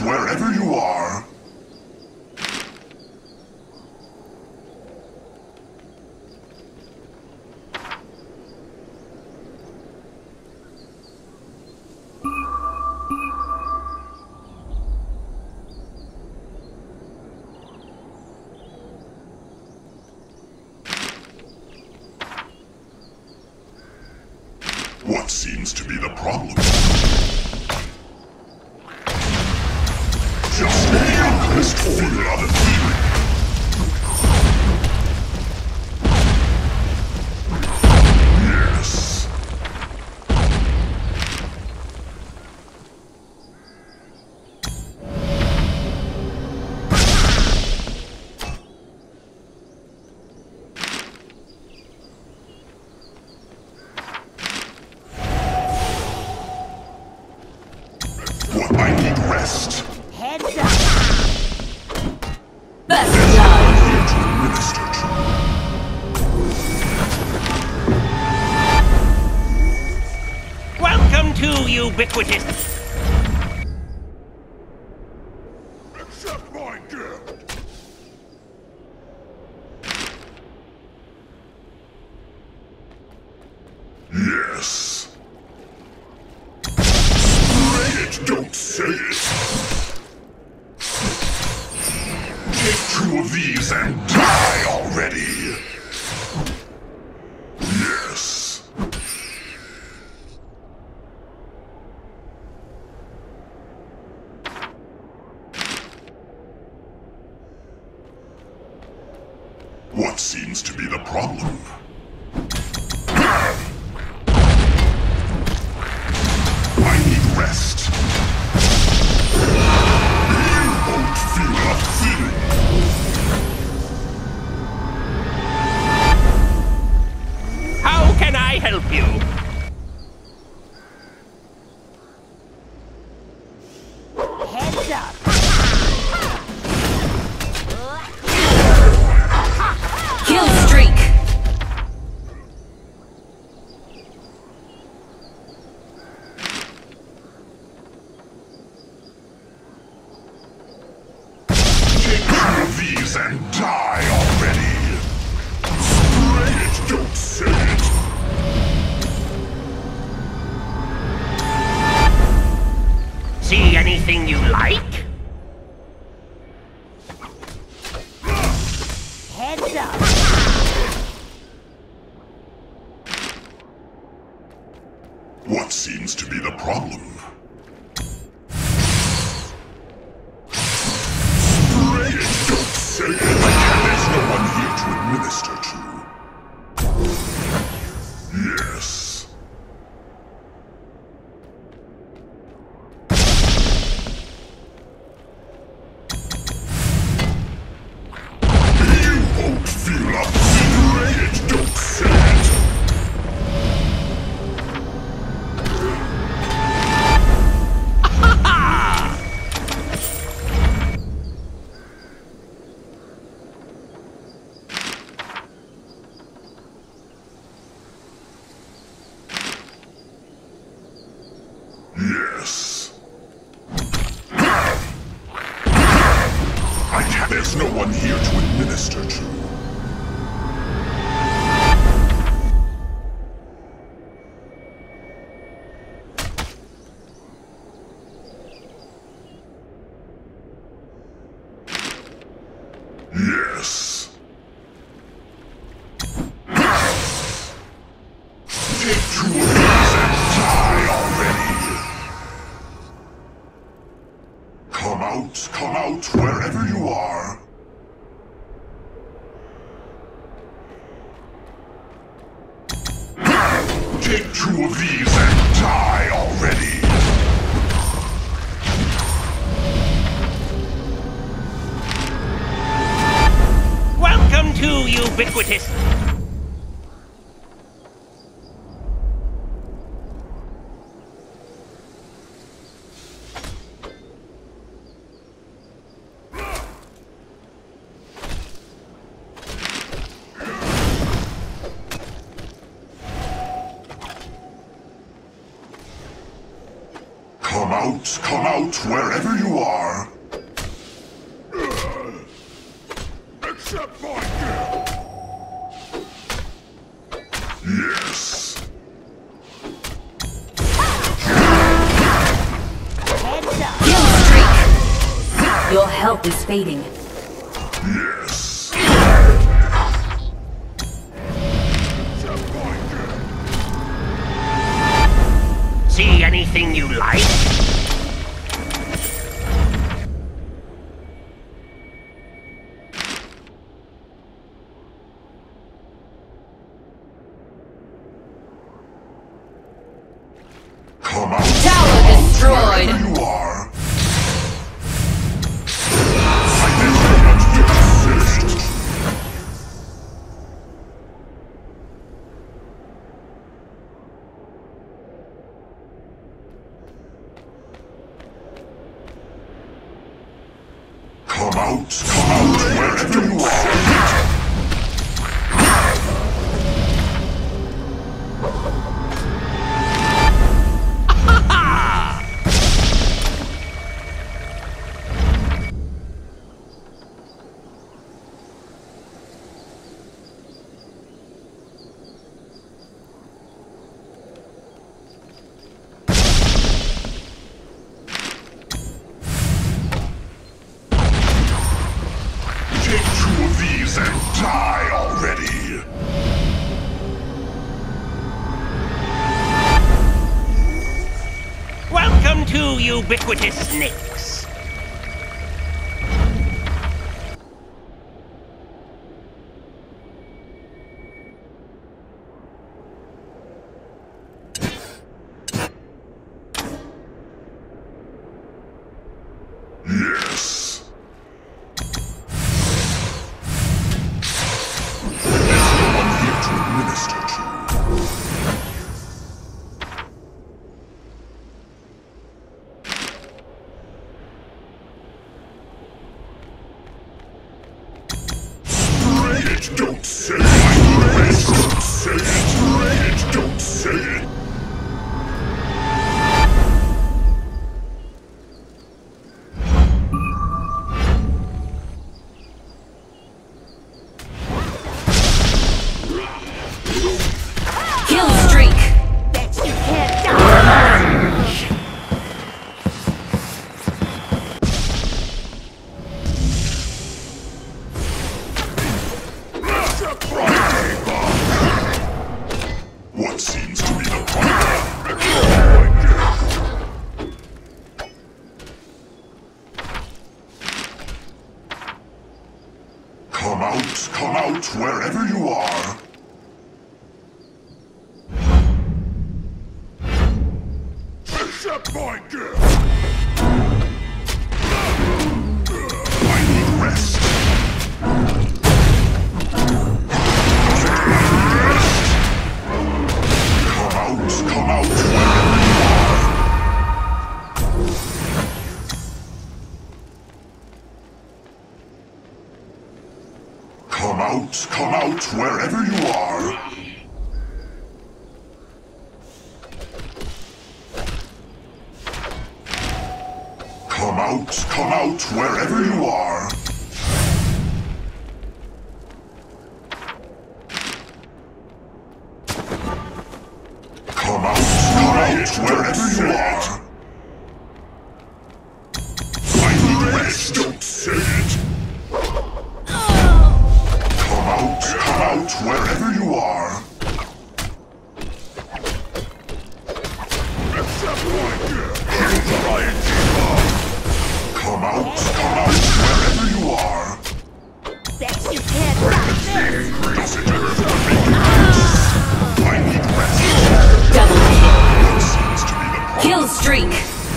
wherever you are. What seems to be the problem? Just the alchemist feel of the feeling. Yes. I need rest. Heads up. Best love. Here to administer to. Welcome to Ubiquitous. Accept my gift. Yes. Don't say it! Take 2 of these and die already! Yes. What seems to be the problem? I need rest. How can I help you? Heads up. Kill streak. Take 2 of these and die already! Spray it, don't say it! See anything you like? Heads up. What seems to be the problem? Spray it, don't say it! There's no one here to administer to. Yes. You won't feel up. Spray it, don't say it! Yes. There's no one here to administer to. Yes. Take 2 of these and die already! Come out, wherever you are. Take 2 of these and die already! Welcome to Ubiquitous. Come Come out, wherever you are. Accept my gift. Yes. Heads up. Kill streak. Your health is fading. Yes. Accept my gift. See anything you like? Come out. Tower destroyed. Wherever you are. I did not yet finished. Come out, wherever you are. Take 2 of these and die already! Welcome to ubiquitous snakes. Yes. I'm here to administer to. Spray it, don't say it. Don't say it. Spray it, don't say it. Kill streak. Bet you can't die. What seems to be the problem? Come out, wherever you are. Accept my gift. I need rest. Come out, wherever you are. Come out, wherever you are. Come out, wherever you are. Come out, wherever you are. I need rest, don't say it. Come out, wherever you are. Accept my gift. Come out, wherever you are. Bet you can't stop this. Does it hurt to make it? I need rest. Double What seems to be the problem? kill streak.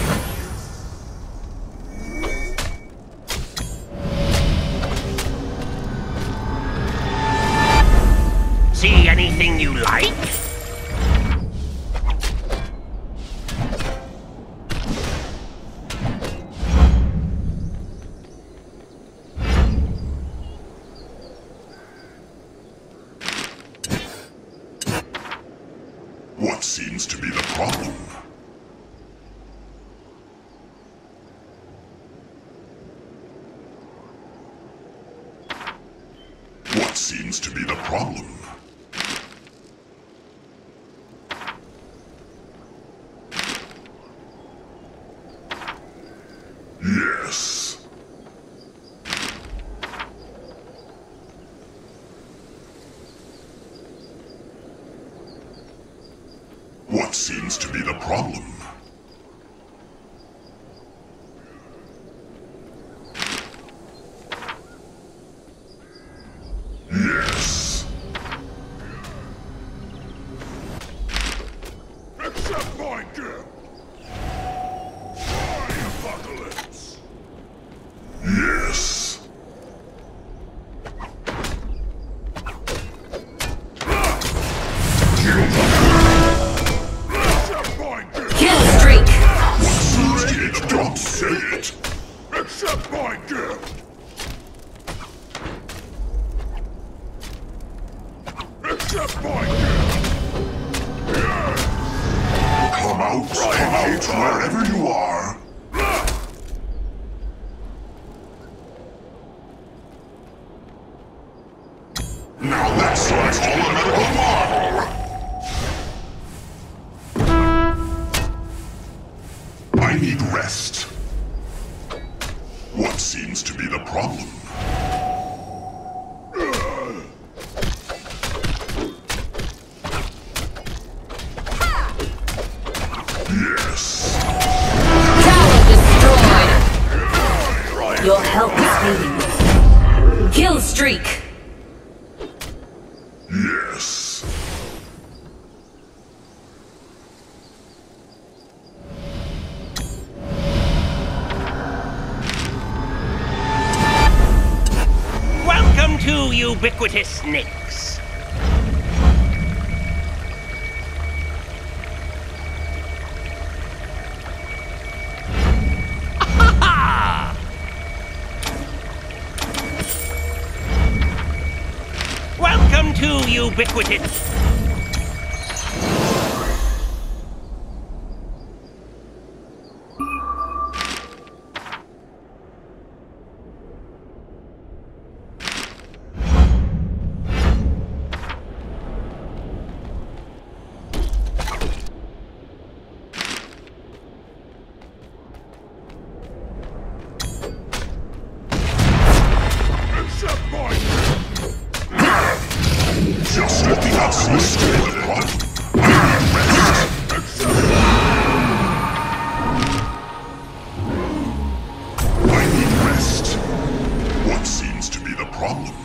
See anything you like? What seems to be the problem? What seems to be the problem? Yes. What seems to be the problem? Yes. Accept my gift! Apocalypse! Yes. Kill streak. Don't say it! Accept my gift! Accept my gift! Come out, wherever you are! Now that's like all a medical marvel! I need rest. What seems to be the problem? Yes. Tower destroyed. Your health is fading. Kill streak. Yes. Welcome to ubiquitous Nyx. Welcome to ubiquitous. Accept my just let the absolute stay the problem. I need rest. I need rest. What seems to be the problem?